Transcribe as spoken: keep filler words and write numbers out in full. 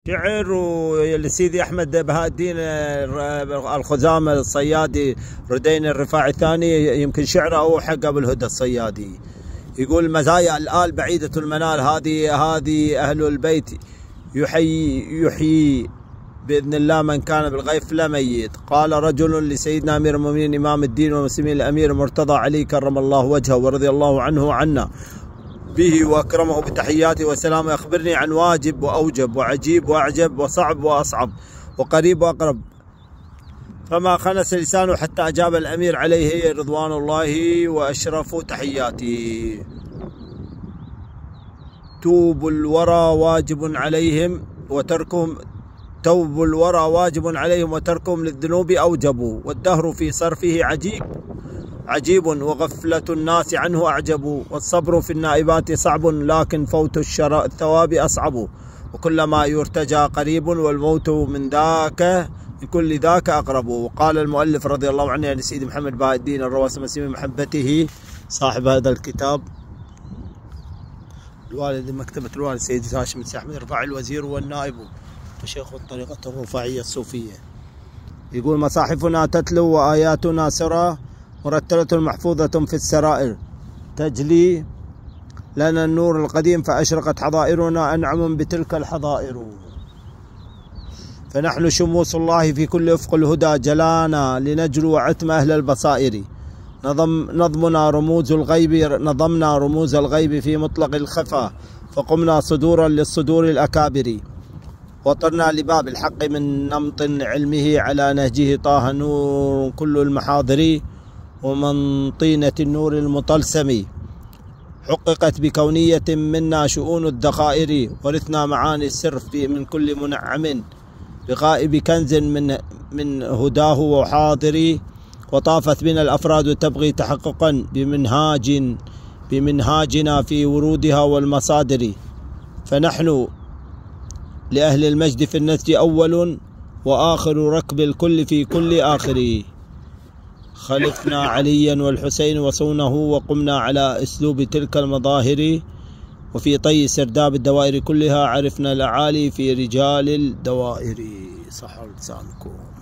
شعر ولسيدي أحمد بهاء الدين الخزامة الصيادي ردين الرفاعي الثاني، يمكن شعره أو حق أبو الهدى الصيادي. يقول: مزايا الآل بعيدة المنال، هذه هذه أهل البيت يحيي يحيي بإذن الله من كان بالغيف لميت. قال رجل لسيدنا أمير المؤمنين إمام الدين والمسلمين الأمير المرتضى علي كرم الله وجهه ورضي الله عنه وعنا به وأكرمه بتحياته وسلامه: أخبرني عن واجب وأوجب وعجيب وأعجب وصعب وأصعب وقريب وأقرب. فما خنس لسانه حتى أجاب الأمير عليه رضوان الله وأشرف تحياتي. توب الورى واجب عليهم وتركهم توب الورى واجب عليهم وتركهم للذنوب أوجبوا، والدهر في صرفه عجيب عجيب وغفلة الناس عنه أعجب، والصبر في النائبات صعب لكن فوت الثواب أصعب، وكلما يرتجى قريب والموت من ذاك من كل ذاك أقرب. وقال المؤلف رضي الله عنه يعني سيدي محمد بهاء الدين الرواسي مسيم محبته صاحب هذا الكتاب، الوالد مكتبة الوالد سيدي هاشم بن أحمد الرفاعي الوزير والنائب وشيخ الطريقة الرفاعية الصوفية. يقول: مصاحفنا تتلو وآياتنا سرى مرتلة محفوظة في السرائر، تجلي لنا النور القديم فأشرقت حظائرنا أنعم بتلك الحظائر. فنحن شموس الله في كل أفق الهدى جلانا لنجلو عتم أهل البصائر. نظم نظمنا رموز الغيب نظمنا رموز الغيب في مطلق الخفا، فقمنا صدورا للصدور الأكابر. وطرنا لباب الحق من نمط علمه على نهجه طه نور كل المحاضر، ومن طينة النور المطلسم حققت بكونية منا شؤون الذخائر. ورثنا معاني السر من كل منعم بغائب كنز من من هداه وحاضر. وطافت بنا الأفراد تبغي تحققا بمنهاج بمنهاجنا في ورودها والمصادر. فنحن لأهل المجد في النسج أول وآخر ركب الكل في كل آخر. خلفنا عليا والحسين وصونه وقمنا على أسلوب تلك المظاهر. وفي طي سرداب الدوائر كلها عرفنا الأعالي في رجال الدوائر. صح لسانكم.